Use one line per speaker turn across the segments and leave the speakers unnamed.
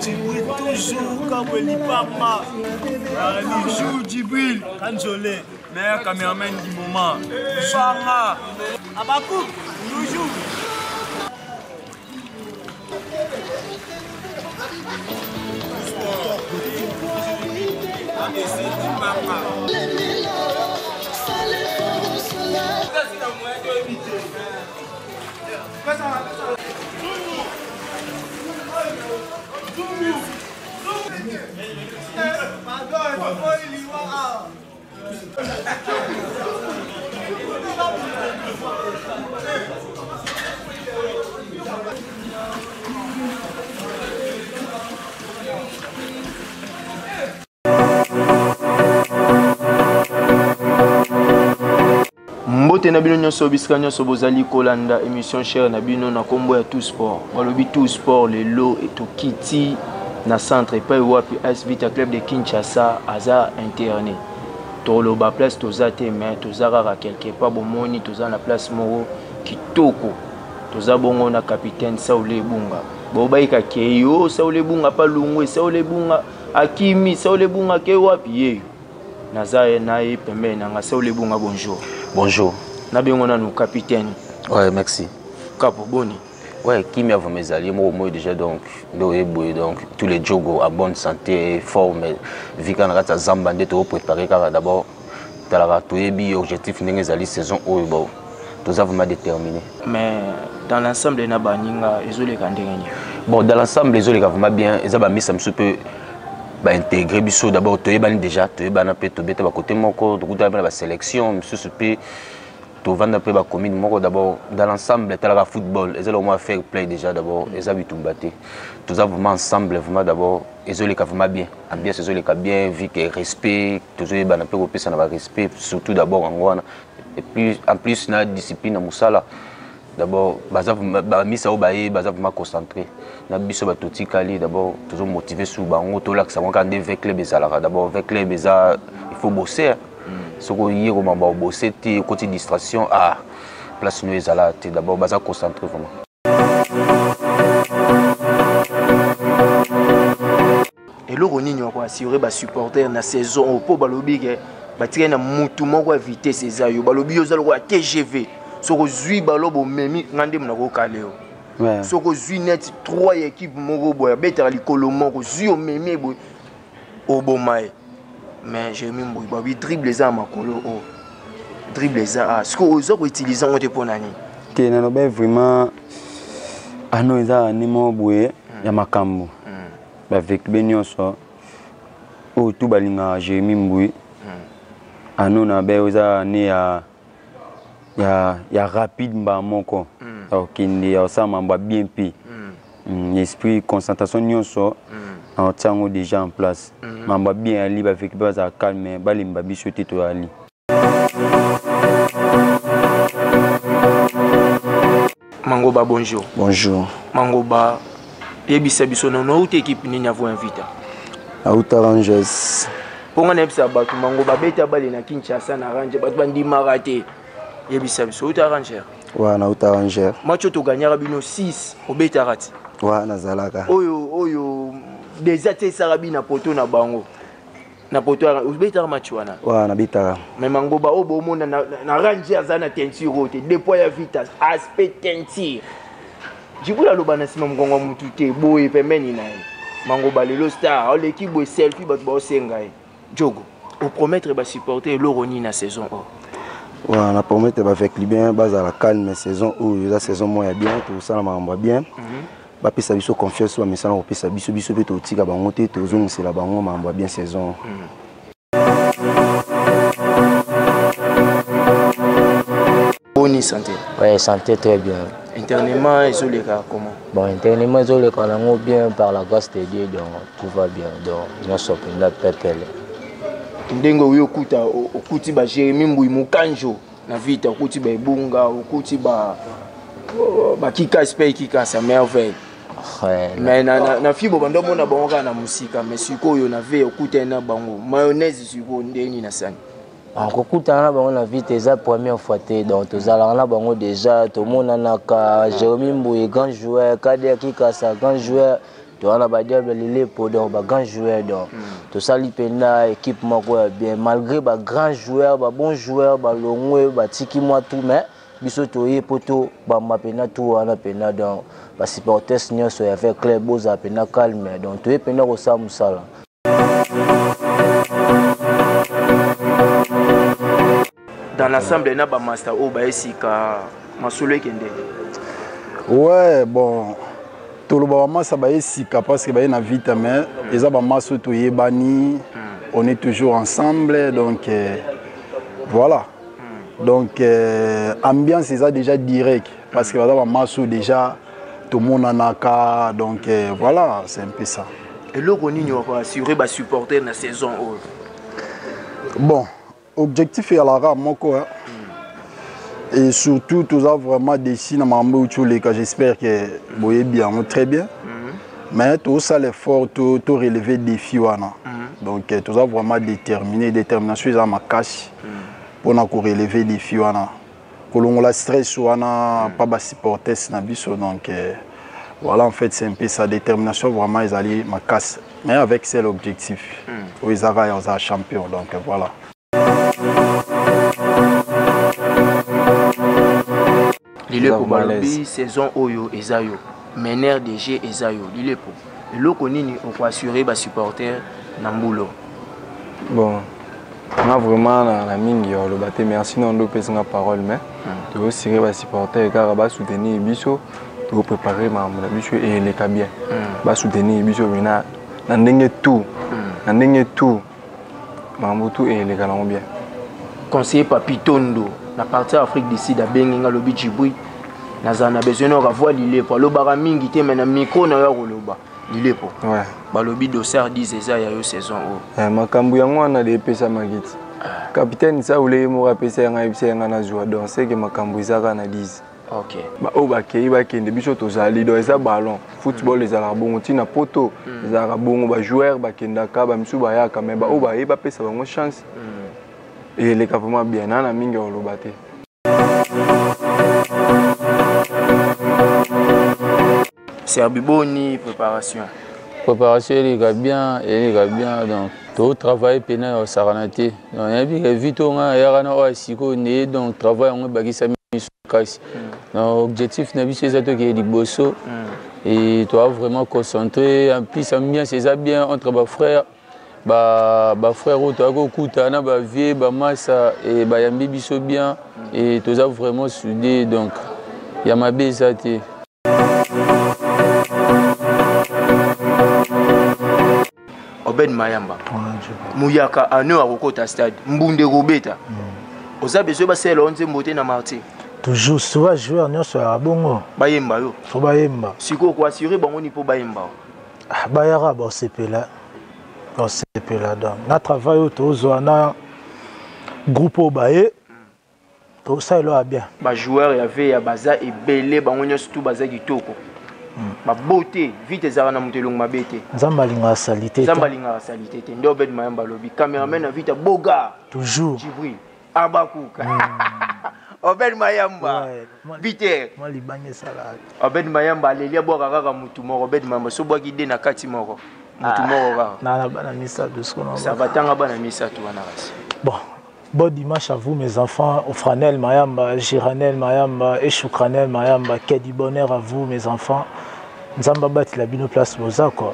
Djibril, toujours comme Lipama. Bijou Djibril, Kanjolé, meilleur caméraman du moment. Fanga, Abakou, toujours.
Mbote na bino nyonso bisika nyonso bozali kolanda émission chère na bino na kombo ya tout sport. Balobi tout sport lelo etokiti na centre epai wapi AS Vita Club de Kinshasa aza interné. Toloba place toza te mais toza kaka quelque part bomoni toza na place moko kitoko. Toza bongo na capitaine Saoulé Bunga. Bobaika keyo Saoulé Bunga pa lungwe Saoulé Bunga akimi Saoulé Bunga ke wapi ye. Nazaye nae pembe na Saoulé Bunga bonjour.
Bonjour.
Nabingo na nous capitaine.
Ouais, merci.
Capo Boni.
Ouais, qui m'a vu mes alliés, moi déjà donc tous les jogos à bonne santé, forme, Vikan Rata Zamba de préparer car d'abord t'as la objectif n'est alliés saison où bon, tout avons déterminé.
Mais dans l'ensemble na baninga ezole kandengeni.
Bon, dans l'ensemble les autres vraiment bien, ils ont mis ça un peu intégrer biso d'abord tu es déjà tu es un peu tu bête à côté mon corps de la sélection monsieur super tu vas un peu la commune mon d'abord dans l'ensemble tu as le football ils ont faire play déjà d'abord ils ont tout battu tous vraiment ensemble vraiment d'abord ils ont les cas vraiment bien ambiance ils ont les cas bien vu que respect toujours un peu au ça n'a respect surtout d'abord en Rwanda et puis en plus na discipline à Moussala d'abord baza misa obaye baza vraiment concentré na biso batoti kali d'abord toujours motivé sur bango to là que ça va quand avec les bezala d'abord avec les beza il faut bosser ce qu'on y est comment bosser ti côté distraction à place nous ezala d'abord baza concentré vraiment
et le roni on va assurer ba supporter na saison au po balobi ke batire na mutu moko éviter ces ayo balobi yo zalo kwa TGV soko zui balobo memi ngande mna ko kaleo ouais soko zui net 3 équipes moko boya betara likolo moko zui o memi bo obomae mais j'ai mis mbo ba dribble za makolo o dribble za ce que ozo ko utiliser on te ponani
te na no ba vraiment ano eza ni mo boye ya makambo ba avec benyoso o tu balinga j'ai mis mbo ano na ba eza ni ya rapide mba moko okindi ya osama mba bien pi esprit concentration nyonso en tiango déjà en place mba bien ali ba avec baza calme balimba biso tito ali
Mangoba bonjour.
Bonjour.
Mangoba yebisa biso na no équipe nini avo invita
Auta Rangers.
Ponga na yebisa batu Mangoba beta bale na Kinshasa na Rangers batu bandima raté. Yebisa biso Auta Rangers.
Wa na Auta Rangers.
Match to gagnera bino 6 au beta rati.
Wa na zalaka.
Oyo déjà te sarabi na poto na bango. Na poto au beta match wana.
Wa na beta.
Mais Mangoba obo mona na Rangers na teinture rote dépôt ya Vitas aspect teinture. Jibula lobana sima mkongo mutu te boye pembeni na ye. Mangoba lelo star l'équipe boy selfie bat ba osenga ye. Jogo au promettre ba supporter l'Oroni na saison 1.
Ouais, on a promis de faire bien, base à la calme saison où la saison moins bien, tout ça m'a bien. Bah puis ça biso confiance sur mais ça on peut ça biso peut tout tika bangote tout zone c'est la bango m'a bien saison.
Bonne santé.
Ouais, santé très bien.
Internement isolé comment?
Bon, internement isolé quand bien par la grâce de Dieu donc tout va bien donc nous sommes là pépele.
Ndengo uyo kuta okuti ba Jérémy Mbui Mukanjo na vita okuti ba Ebunga okuti ba kika spay kika sa merveille. Ouais. Mais na fibo bando mona bonga na musika mais sikoyo na ve okuta na bango mayonnaise siko ndeni na sani.
Okuta na bango na vite eza première fois te donc tozala na bango déjà to mona na ka Jérémy Mbui grand joueur Kader kika sa grand joueur Tu as un diable les donc grand joueur donc. Tout ça li pena équipe moko bien malgré ba grand joueur, ba bon joueur, ba longwe, ba tiki moi tout mais biso toye poto ba mapena tout ana pena donc ba supporters nyonso ya fait club boza pena calme donc toye pena ko sa musala.
Dans l'ensemble na ba master o ba esika masolo ekende.
Ouais, bon tout le moment ça va esika parce que ba na vite mais les ba maso toye bani on est toujours ensemble donc voilà. Donc ambiance est déjà direct parce que ba maso déjà tout le monde en a cas donc voilà, c'est un peu ça.
Et le Ronini va assurer ba supporter na saison o.
Bon, objectif est à la rame moko hein. Et surtout tous a vraiment décidé dans mambo les cas j'espère que vous voyez bien très bien. Mais tout ça l'effort tout relever défi wana. Donc tous a vraiment détermination à ma cache pour na ko relever défi wana. Kolongo la stress wana pas ba supporter na biso donc voilà en fait c'est un peu sa détermination vraiment ils allaient ma casse mais avec c'est l'objectif. Ils ont champion donc voilà.
Lilepo balobi saison oyo ezayo mener DG ezayo lilepo eloko nini oko assurer ba supporter na mbulo.
Bon on a vraiment la mingi le baté merci non do pesa na parole mais tu veux assurer ba supporter car ba soutenir biso tu préparer mambo na biso et les bien ba soutenir biso na ndenge tout mambo tout et les galons bien.
Conseiller Papitondo na partie Afrique du Sud a benga lobi Djibouti nazana besoin de revoir lilepo lobara mingi te mais na micro na yo loba lilepo
ouais
balobi dossard 10 eza ya yo saison o
makambu yango na de pesa magiti capitaine ça ule mo rapesa nga ibisa nga na joie donc c'est que makambu izaka na 10
OK
ba o ba kei ba kende biso tozali do eza ballon football ezala bongo tina poto ezala bongo ba joueur ba kenda ka ba misu ba yaka mais ba o ba yeba pesa bango chance et les cas vraiment bien na mingi o lobate.
Serbi boni préparation.
Préparation il est bien donc tout travail pena au saranate. Donc il y a bien vite on a yana o siko né donc travail on ba kisa misu. Donc objectif na biso c'est que di bosso et toi vraiment concentré en plus ambiance c'est bien entre ba frères ba frère ou toi kokuta na ba vie ba massa et ba yambi biso bien et tous a vraiment soudé donc il y a ma bezate.
Obed Mayamba Mouyaka ano akokota stade mbunde robeta oza besoin ba selo onze mbote na marti
toujours souvent joueur nyonso ya bongo
bayemba yo
fo bayemba
siko ko assurer bango ni po bayemba
bayara ba sepela donc na travail autour na groupe baye tout ça là bien
ba joueur ya ve ya baza ebele bango nyonso tout baza kitoko ma beauté vite ezara na mutelong mabete
nzamba linga salité
te ndo Obed Mayamba lobi cameraman na vite boga
toujours
Djibril abakuka Obed Mayamba vite
moi libanye sala
Obed Mayamba lelia boka kaka mutu moko Obed Mayamba so boki de na kati moko mutu moko kaka
na bana misa de ce qu'on a
ça va tanga bana misa tu wana kasi
bon dimanche à vous mes enfants, Ofranel Mayamba, Giranel Mayamba et Choukranel Mayamba, quel du bonheur à vous mes enfants. Nzamba bati la bino place boza quoi.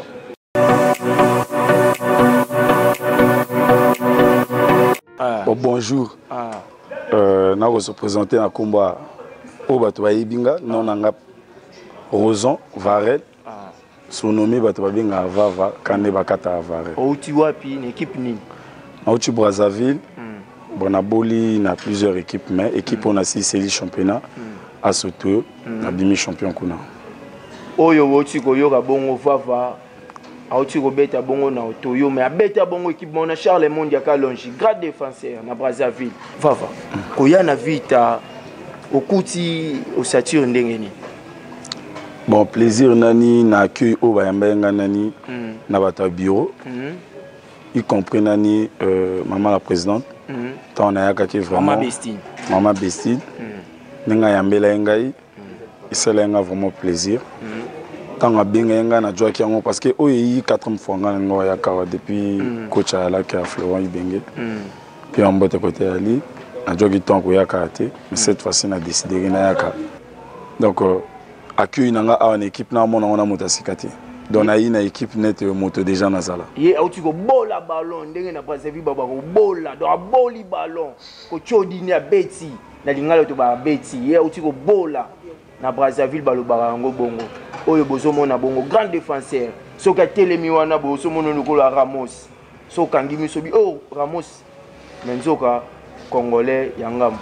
Bonjour. Na ko se présenter na combat o bato ba yibinga non nanga Roson Varel. Son nommé bato ba binga Vava kande bakata Varel.
Outi wapi une équipe nini?
Outi Brazzaville. Bon, on a boli na plusieurs équipes, mais équipe on a 6 séries championnat à Soto, na demi-champion kuna.
Oyo woti ko yoka bongo Vava, auti ko beta bongo na Otoyo, mais a beta bongo équipe on a Charles Mondi Kalonji, grand défenseur na Brazzaville. Vava, ko ya na vita okuti osature ndengeni.
Bon, plaisir nani na accueil au bayamba nani na bata bureau. Y compris nani maman la présidente. Tant on a qui vraiment maman Bestine nenga yambela ngai iselenga vraiment plaisir tant à bien nga na joie qui en parce que oh il 4e fois nga ngo ya ka depuis coach ala qui a Florent Ibenge puis en botte côté ali na joie qui tant ko ya karaté mais cette fois-ci na décidé na ya ka donc accueil nanga en équipe na mona on a motasikati donc na une équipe net moto déjà na zala
ye auti ko bola ballon ndenge na Brazzaville baba ko bola do boli ballon ko chodi ni abeti na lingala to ba beti ye auti ko bola na Brazzaville balobaka yango bongo oyo bozomona bongo grand défenseur soka telemi wana bozomona lokola Ramos soka ngimi sobi oh Ramos menzoka congolais yangam.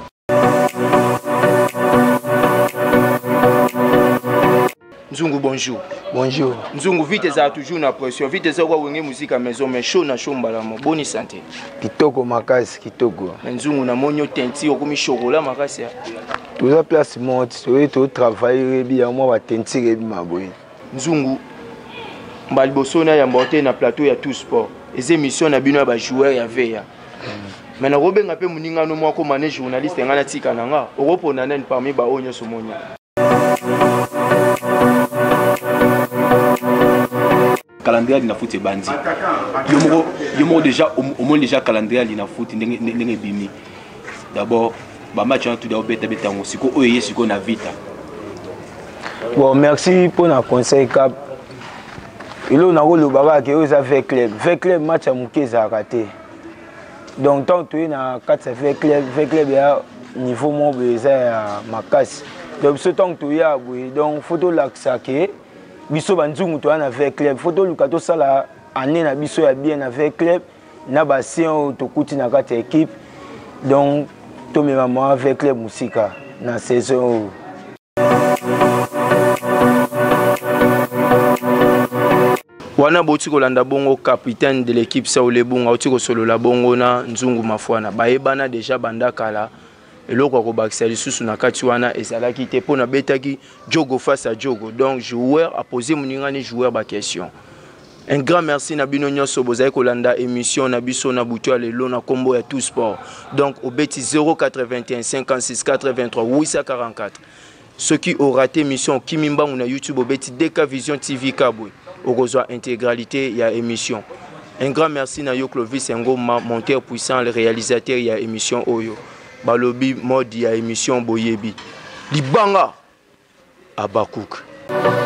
Nzungu bonjour.
Bonjour.
Nzungu vite za toujours na pression vite za kwa wenge musique à maison mais chaud na chaud mbalamo bonne santé.
Kitoko makasi kitoko.
Nzungu na monyo tenti okomi chocolat makasi.
Tout ça place monte, to travailler bien moi va tentire bi maboyi.
Nzungu mbali bosona ya mbote na plateau ya tout sport. Les émissions na bino ba joueur ya veya. Mais na robenga pe muninga no moko mané journaliste ngana tika nanga. Okopona nani parmi ba onyo somonya.
Calendrier na foot bandi. Yomo déjà au moins déjà calendrier na foot ndenge bimi. D'abord ba match en tout d'abord beta siko oyé siko na vita.
Bon merci pour na conseil cap. Ilo na rolo baba ke oza fait club match a mukeza raté. Donc tant tu na 4 fait club ya niveau mon beza makasi. Donc ce temps tu ya boy donc photo laksa ke biso banzungu to na avec club photo lukato sala année na biso ya bien avec club na basien to kuti na kati équipe donc to me maman avec club musika na saison
wana boti kolanda bongo capitaine de l'équipe Saoulé Bunga oti ko solo la bongo na Nzungu Mafwana bayebana déjà bandakala eloko ko bakisa lisusu na kati wana ezalaki te pona betaki Diogo face à Diogo donc joueur a posé muningani joueur ba question. Un grand merci na bino nyonso bozai kolanda émission na biso na butu ya lelo na kombo ya tout sport donc au beti 081 56 83 844 ceux qui ont raté émission Kimimba na YouTube au beti DK Vision TV Kabwe okozwa intégralité ya émission. Un grand merci na yo Clovis Ngoma monteur puissant le réalisateur ya émission Oyo balobi mode ya émission Boyebi Libanga Abakouk.